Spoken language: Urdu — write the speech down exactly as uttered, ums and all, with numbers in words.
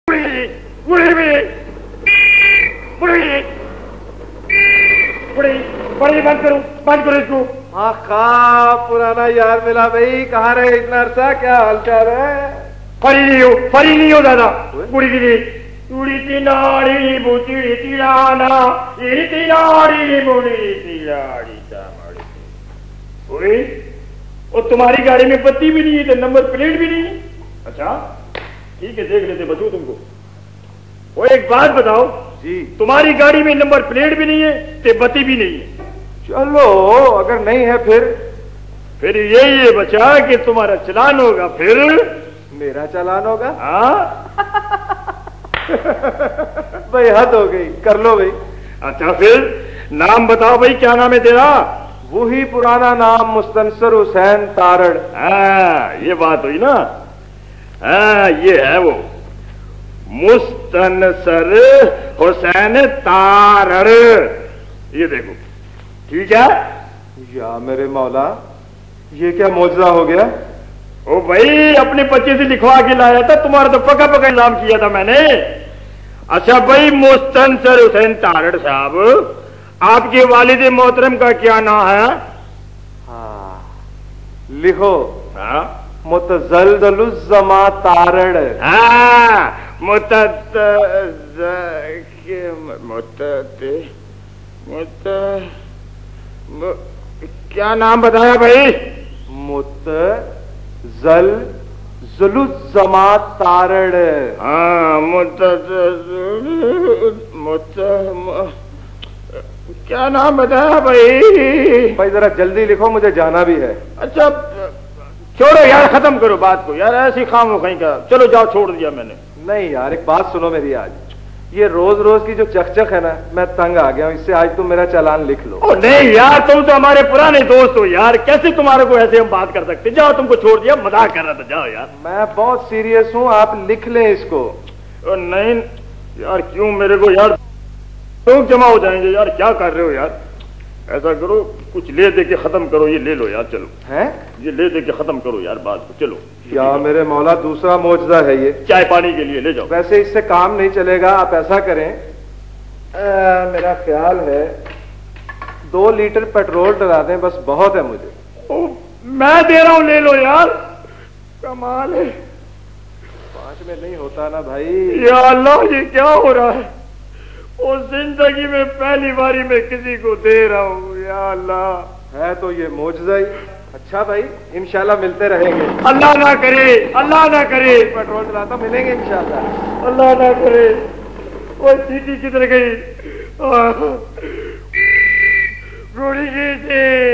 بڑی بڑی بند کرو بند کرو اس کو. ہاں خواہ پرانا یار ملا بھائی, کہاں رہے اتنا عرصہ, کیا حال چال ہے؟ فری نہیں ہو فری نہیں ہو دادا. بڑی دیدی چوڑی تیناڑی بوچڑی تیرانا یہ تیناڑی بوڑی تیراڑی چامڑی. بڑی اور تمہاری گاڑی میں بتی بھی نہیں ہے تو نمبر پلیٹ بھی نہیں ہے. اچھا ٹھیک ہے دیکھ لیتے بچوں تم کو. وہ ایک بات بتاؤ جی, تمہاری گاڑی میں نمبر پلیٹ بھی نہیں ہے تو بتی بھی نہیں ہے. چلو اگر نہیں ہے پھر پھر یہی ہے بچا کہ تمہارا چلان ہوگا. پھر میرا چالان ہوگا. ہاں بھائی حد ہو گئی, کر لو بھائی. اچھا پھر نام بتاؤ بھائی, کیا نام ہے تیرا؟ وہی پرانا نام مستنصر حسین تارڑ. ہاں یہ بات ہوئی نا. ہاں یہ ہے وہ مستنصر حسین تارڑ. یہ دیکھو ٹھیک ہے. یا میرے مولا, یہ کیا معجزہ ہو گیا؟ او بھائی اپنے بچے سے لکھوا کے لایا تھا, تمہارا تو پکا پکا انتظام کیا تھا میں نے. اچھا بھائی مستنصر حسین تارڑ صاحب, آپ کے والد محترم کا کیا نام ہے؟ ہاں لکھو. ہاں متزلزل الزما تارڑ. ہاں مت مت مت کیا نام بتایا بھائی؟ متزلزل الزما تارڑ. ہاں مت مت کیا نام بتایا بھائی؟ بھائی ذرا جلدی لکھو, مجھے جانا بھی ہے. اچھا چھوڑو یار, ختم کرو بات کو یار, ایسی خام ہو کہیں کا. چلو جاؤ, چھوڑ دیا میں نے. نہیں یار ایک بات سنو میری, آج یہ روز روز کی جو چکچک ہے نا, میں تنگ آ گیا ہوں اس سے. آج تم میرا چالان لکھ لو. او نہیں یار, تم تو ہمارے پرانے دوست ہو یار, کیسے تمہارے کو ایسے ہم بات کر سکتے؟ جاؤ, تم کو چھوڑ دیا, مذاق کر رہا تھا. جاؤ یار. میں بہت سیریس ہوں, آپ لکھ لیں اس کو. او نہیں یار, کیوں میرے کو یار لوگ جمع ہو جائیں گے یار, کیا کر رہے ہو یار؟ ایسا کرو کچھ لے دے کے ختم کرو. یہ لے لو یار, چلو ہیں یہ لے دے کے ختم کرو یار بات کو. چلو یا میرے مولا, دوسرا معجزہ ہے یہ. چائے پانی کے لیے لے جاؤ. ویسے اس سے کام نہیں چلے گا, آپ ایسا کریں, آ, میرا خیال ہے دو لیٹر پیٹرول ڈلا دیں بس, بہت ہے مجھے. او, میں دے رہا ہوں, لے لو یار. کمال ہے. پانچ میں نہیں ہوتا نا بھائی. یا اللہ یہ کیا ہو رہا ہے؟ اور زندگی میں پہلی باری میں کسی کو دے رہا ہوں. یا اللہ, ہے تو یہ معجزہ ہی. اچھا بھائی انشاءاللہ ملتے رہیں گے. اللہ نہ کرے, اللہ نہ کرے. پیٹرول ڈلاتا, ملیں گے انشاءاللہ. اللہ نہ کرے. وہ چیٹی کدھر گئی؟ گوڑی کی تھی.